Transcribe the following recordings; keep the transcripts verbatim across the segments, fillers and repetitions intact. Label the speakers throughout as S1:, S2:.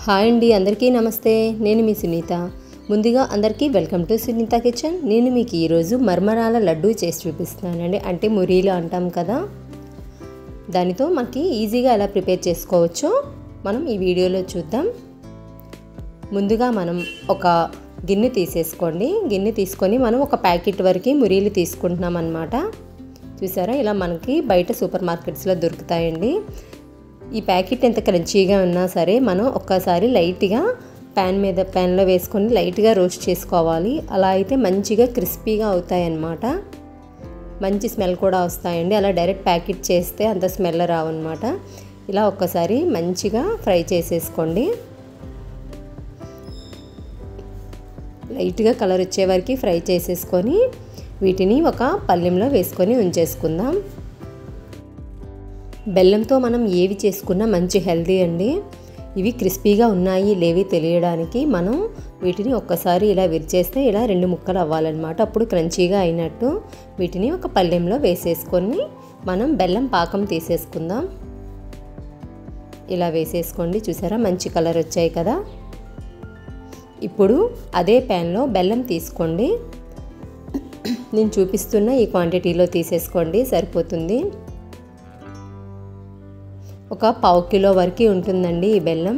S1: Hi అండి, అందరికీ నమస్తే. నేను మీ సునీత. ముందుగా అందరికీ వెల్కమ్ టు సునీత కిచెన్. నేను మీకు ఈరోజు మర్మరాల లడ్డు చేసి చూపిస్తున్నానండి. అంటే మురీలు అంటాం కదా, దానితో మనకి ఈజీగా ఎలా ప్రిపేర్ చేసుకోవచ్చో మనం ఈ వీడియోలో చూద్దాం. ముందుగా మనం ఒక గిన్నె తీసేసుకోండి. గిన్నె తీసుకొని మనం ఒక ప్యాకెట్ వరకు మురీలు తీసుకుంటున్నాం అన్నమాట. చూసారా, ఇలా మనకి బయట సూపర్ మార్కెట్స్లో దొరుకుతాయండి. ఈ ప్యాకెట్ ఎంత క్రంచీగా ఉన్నా సరే మనం ఒక్కసారి లైట్గా ప్యాన్ మీద ప్యాన్లో వేసుకొని లైట్గా రోస్ట్ చేసుకోవాలి. అలా అయితే మంచిగా క్రిస్పీగా అవుతాయి అన్నమాట. మంచి స్మెల్ కూడా వస్తాయండి. అలా డైరెక్ట్ ప్యాకెట్ చేస్తే అంత స్మెల్ రావన్నమాట. ఇలా ఒక్కసారి మంచిగా ఫ్రై చేసేసుకోండి. లైట్గా కలర్ వచ్చే వరకు ఫ్రై చేసేసుకొని వీటిని ఒక పళ్ళెంలో వేసుకొని ఉంచేసుకుందాం. బెల్లంతో మనం ఏవి చేసుకున్నా మంచి హెల్తీ అండి. ఇవి క్రిస్పీగా ఉన్నాయి లేవి తెలియడానికి మనం వీటిని ఒక్కసారి ఇలా విరిచేస్తే ఇలా రెండు ముక్కలు అవ్వాలన్నమాట. అప్పుడు క్రంచీగా అయినట్టు. వీటిని ఒక పళ్ళెంలో వేసేసుకొని మనం బెల్లం పాకం తీసేసుకుందాం. ఇలా వేసేసుకోండి. చూసారా, మంచి కలర్ వచ్చాయి కదా. ఇప్పుడు అదే ప్యాన్లో బెల్లం తీసుకోండి. నేను చూపిస్తున్న ఈ క్వాంటిటీలో తీసేసుకోండి, సరిపోతుంది. ఒక పావు కిలో వరకు ఉంటుందండి ఈ బెల్లం.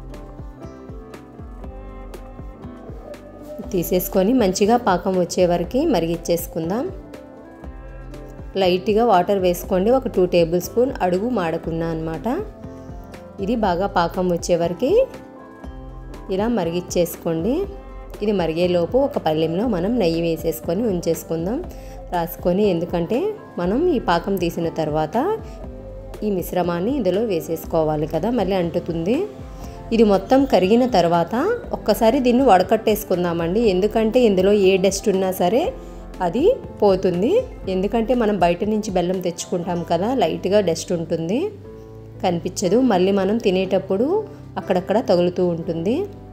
S1: తీసేసుకొని మంచిగా పాకం వచ్చే వరకు మరిగిచ్చేసుకుందాం. లైట్గా వాటర్ వేసుకోండి, ఒక టూ టేబుల్ స్పూన్, అడుగు మాడకుండా అన్నమాట. ఇది బాగా పాకం వచ్చే వరకు ఇలా మరిగిచ్చేసుకోండి. ఇది మరిగేలోపు ఒక పళ్ళెంలో మనం నెయ్యి వేసేసుకొని ఉంచేసుకుందాం, రాసుకొని. ఎందుకంటే మనం ఈ పాకం తీసిన తర్వాత ఈ మిశ్రమాన్ని ఇందులో వేసేసుకోవాలి కదా, మళ్ళీ అంటుతుంది. ఇది మొత్తం కరిగిన తర్వాత ఒక్కసారి దీన్ని వడకట్టేసుకుందామండి. ఎందుకంటే ఇందులో ఏ డస్ట్ ఉన్నా సరే అది పోతుంది. ఎందుకంటే మనం బయట నుంచి బెల్లం తెచ్చుకుంటాం కదా, లైట్గా డస్ట్ ఉంటుంది, కనిపించదు. మళ్ళీ మనం తినేటప్పుడు అక్కడక్కడ తగులుతూ ఉంటుంది.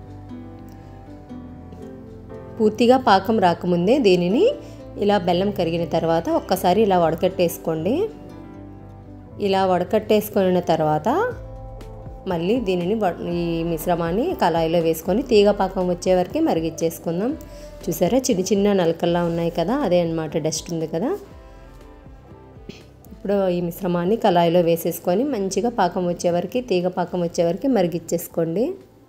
S1: పూర్తిగా పాకం రాకముందే దీనిని ఇలా బెల్లం కరిగిన తర్వాత ఒక్కసారి ఇలా వడకట్టేసుకోండి. ఇలా వడకట్టేసుకున్న తర్వాత మళ్ళీ దీనిని ఈ మిశ్రమాన్ని కళాయిలో వేసుకొని తీగ పాకం వచ్చే వరకు మరిగిచ్చేసుకుందాం. చూసారా, చిన్న చిన్న నలకల్లా ఉన్నాయి కదా, అదే అన్నమాట, డస్ట్ ఉంది కదా. ఇప్పుడు ఈ మిశ్రమాన్ని కళాయిలో వేసేసుకొని మంచిగా పాకం వచ్చే వరకు, తీగ పాకం వచ్చే వరకు మరిగిచ్చేసుకోండి.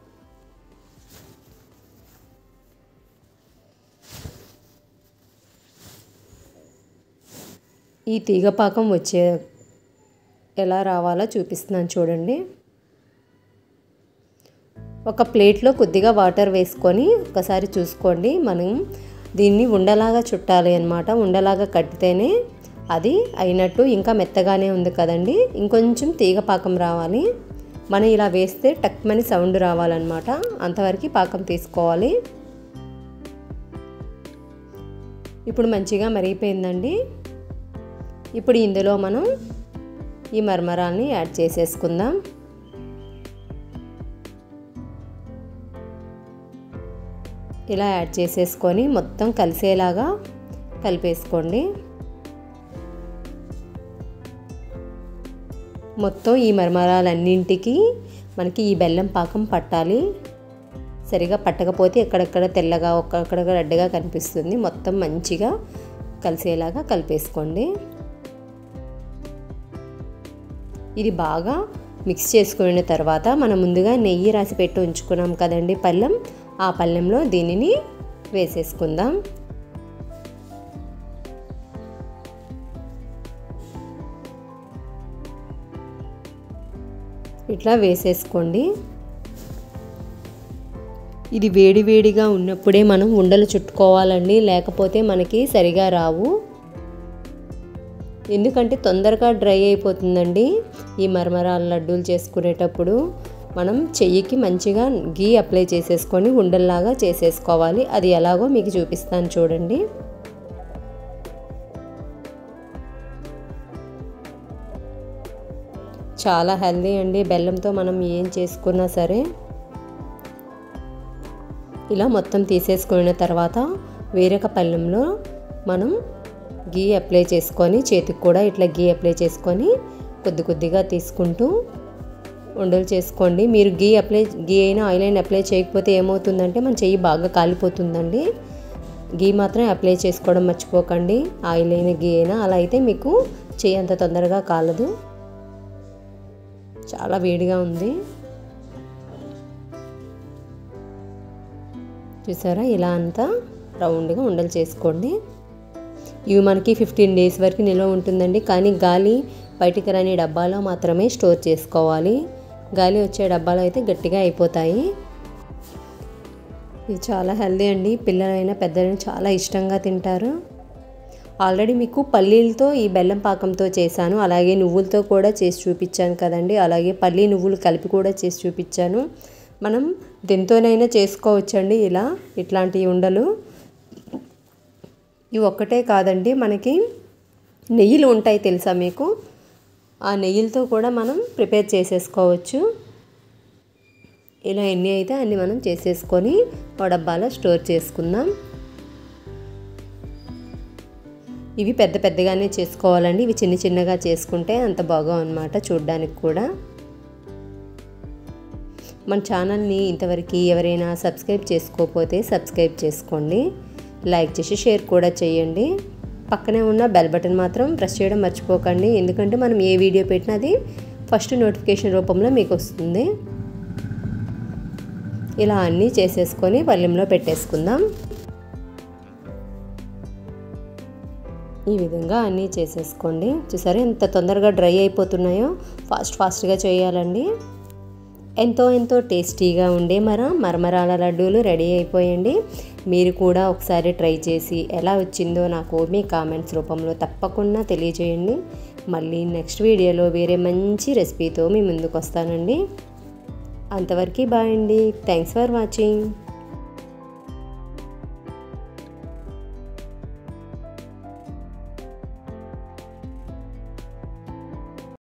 S1: ఈ తీగ పాకం వచ్చే ఎలా రావాలో చూపిస్తున్నాను చూడండి. ఒక ప్లేట్లో కొద్దిగా వాటర్ వేసుకొని ఒకసారి చూసుకోండి. మనం దీన్ని ఉండలాగా చుట్టాలి అన్నమాట. ఉండలాగా కట్టితేనే అది అయినట్టు. ఇంకా మెత్తగానే ఉంది కదండి, ఇంకొంచెం తీగ పాకం రావాలి. మనం ఇలా వేస్తే టక్మని సౌండ్ రావాలన్నమాట. అంతవరకు పాకం తీసుకోవాలి. ఇప్పుడు మంచిగా మరిగిపోయిందండి. ఇప్పుడు ఇందులో మనం ఈ మర్మరాల్ని యాడ్ చేసేసుకుందాం. ఇలా యాడ్ చేసేసుకొని మొత్తం కలిసేలాగా కలిపేసుకోండి. మొత్తం ఈ మర్మరాలన్నింటికి మనకి ఈ బెల్లం పాకం పట్టాలి. సరిగా పట్టకపోతే ఎక్కడెక్కడ తెల్లగా ఒక్కక్కడ రెడ్గా కనిపిస్తుంది. మొత్తం మంచిగా కలిసేలాగా కలిపేసుకోండి. ఇది బాగా మిక్స్ చేసుకున్న తర్వాత మనం ముందుగా నెయ్యి రాసి పెట్టి ఉంచుకున్నాం కదండి పళ్ళెం, ఆ పళ్ళెంలో దీనిని వేసేసుకుందాం. ఇట్లా వేసేసుకోండి. ఇది వేడి వేడిగా ఉన్నప్పుడే మనం ఉండలు చుట్టుకోవాలండి, లేకపోతే మనకి సరిగా రావు. ఎందుకంటే తొందరగా డ్రై అయిపోతుందండి. ఈ మర్మరాల లడ్డూలు చేసుకునేటప్పుడు మనం చెయ్యికి మంచిగా గీ అప్లై చేసేసుకొని ఉండల్లాగా చేసేసుకోవాలి. అది ఎలాగో మీకు చూపిస్తాను చూడండి. చాలా హెల్దీ అండి. బెల్లంతో మనం ఏం చేసుకున్నా సరే. ఇలా మొత్తం తీసేసుకున్న తర్వాత వేరొక పళ్ళెంలో మనం గీ అప్లై చేసుకొని, చేతికి కూడా ఇట్లా గీ అప్లై చేసుకొని కొద్ది కొద్దిగా తీసుకుంటూ ఉండలు చేసుకోండి. మీరు గీ అప్లై గీ అయినా ఆయిల్ అయినా అప్లై చేయకపోతే ఏమవుతుందంటే మన చెయ్యి బాగా కాలిపోతుందండి. గీ మాత్రం అప్లై చేసుకోవడం మర్చిపోకండి. ఆయిల్ అయినా గీ అయినా, అలా అయితే మీకు చెయ్యి అంత తొందరగా కాలదు. చాలా వేడిగా ఉంది చూసారా. ఇలా అంతా రౌండ్గా ఉండలు చేసుకోండి. ఇవి మనకి ఫిఫ్టీన్ డేస్ వరకు నిల్వ ఉంటుందండి. కానీ గాలి బయటికి రాని డబ్బాలో మాత్రమే స్టోర్ చేసుకోవాలి. గాలి వచ్చే డబ్బాలో అయితే గట్టిగా అయిపోతాయి. ఇది చాలా హెల్దీ అండి. పిల్లలైనా పెద్దలైనా చాలా ఇష్టంగా తింటారు. ఆల్రెడీ మీకు పల్లీలతో ఈ బెల్లం పాకంతో చేశాను, అలాగే నువ్వులతో కూడా చేసి చూపించాను కదండి. అలాగే పల్లీ నువ్వులు కలిపి కూడా చేసి చూపించాను. మనం దీంతోనైనా చేసుకోవచ్చండి ఇలా ఇట్లాంటి ఉండలు. ఇవి ఒక్కటే కాదండి, మనకి నెయ్యిలు ఉంటాయి తెలుసా మీకు, ఆ నెయ్యిలతో కూడా మనం ప్రిపేర్ చేసేసుకోవచ్చు. ఇలా ఎన్ని అయితే అన్ని మనం చేసేసుకొని ఒక డబ్బాలో స్టోర్ చేసుకుందాం. ఇవి పెద్ద పెద్దగానే చేసుకోవాలండి. ఇవి చిన్న చిన్నగా చేసుకుంటే అంత బాగా అన్నమాట చూడడానికి కూడా. మన ఛానల్ని ఇంతవరకు ఎవరైనా సబ్స్క్రైబ్ చేసుకోకపోతే సబ్స్క్రైబ్ చేసుకోండి. లైక్ చేసి షేర్ కూడా చేయండి. పక్కనే ఉన్న బెల్ బటన్ మాత్రం ప్రెస్ చేయడం మర్చిపోకండి. ఎందుకంటే మనం ఏ వీడియో పెట్టినా అది ఫస్ట్ నోటిఫికేషన్ రూపంలో మీకు వస్తుంది. ఇలా అన్నీ చేసేసుకొని పళ్ళెంలో పెట్టేసుకుందాం. ఈ విధంగా అన్నీ చేసేసుకోండి. చూసారా ఎంత తొందరగా డ్రై అయిపోతున్నాయో. ఫాస్ట్ ఫాస్ట్గా చేయాలండి. ఎంతో ఎంతో టేస్టీగా ఉండే మన మరమరాల లడ్డూలు రెడీ అయిపోయండి. మీరు కూడా ఒకసారి ట్రై చేసి ఎలా వచ్చిందో నాకు మీ కామెంట్స్ రూపంలో తప్పకుండా తెలియజేయండి. మళ్ళీ నెక్స్ట్ వీడియోలో వేరే మంచి రెసిపీతో మీ ముందుకు వస్తానండి. అంతవరకు బాయ్ అండి. Thanks for watching.